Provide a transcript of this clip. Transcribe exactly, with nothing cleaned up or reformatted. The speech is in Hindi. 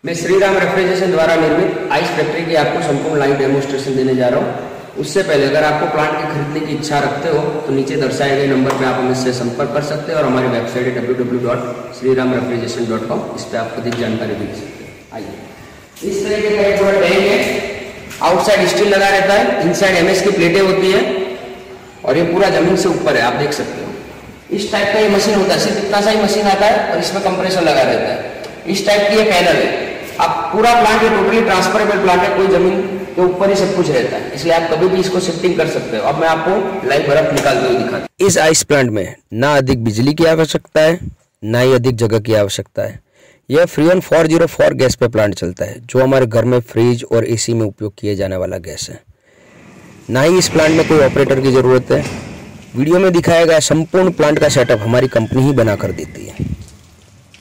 मैं श्रीराम रेफ्रिजरेशन द्वारा निर्मित आइस फैक्ट्री की आपको संपूर्ण लाइव डेमोस्ट्रेशन देने जा रहा हूँ। उससे पहले अगर आपको प्लांट के खरीदने की इच्छा रखते हो तो नीचे दर्शाए गए नंबर पे आप हमसे संपर्क कर सकते हो और हमारी वेबसाइट है W W W dot Shri Ram refrigeration dot com. इस पर आपको अधिक जानकारी मिल सकती है। आइए, इस तरीके का एक पूरा टैंक है। आउटसाइड स्टील लगा रहता है, इनसाइड एमएस की प्लेटें होती है और ये पूरा जमीन से ऊपर है, आप देख सकते हो। इस टाइप का ये मशीन होता है, सिर्फ इतना सा ही मशीन आता है और इसमें कंप्रेसर लगा रहता है। इस टाइप की ये पैनल है। आप पूरा प्लांट ये टोटली ट्रांसफरेबल प्लांट है, कोई जमीन के ऊपर ही सब कुछ रहता है, इसलिए आप कभी भी इसको शिफ्टिंग कर सकते हो। अब मैं आपको लाइव बर्फ निकालते हुए दिखाता हूं। इस आइस प्लांट में ना अधिक बिजली की आवश्यकता है, ना ही अधिक जगह की आवश्यकता है। यह freon four zero four gas पे प्लांट चलता है, जो हमारे घर में फ्रिज और एसी में उपयोग किए जाने वाला गैस है। ना ही इस प्लांट में कोई ऑपरेटर की जरूरत है। वीडियो में दिखाया गया संपूर्ण प्लांट का सेटअप हमारी कंपनी ही बना कर देती है।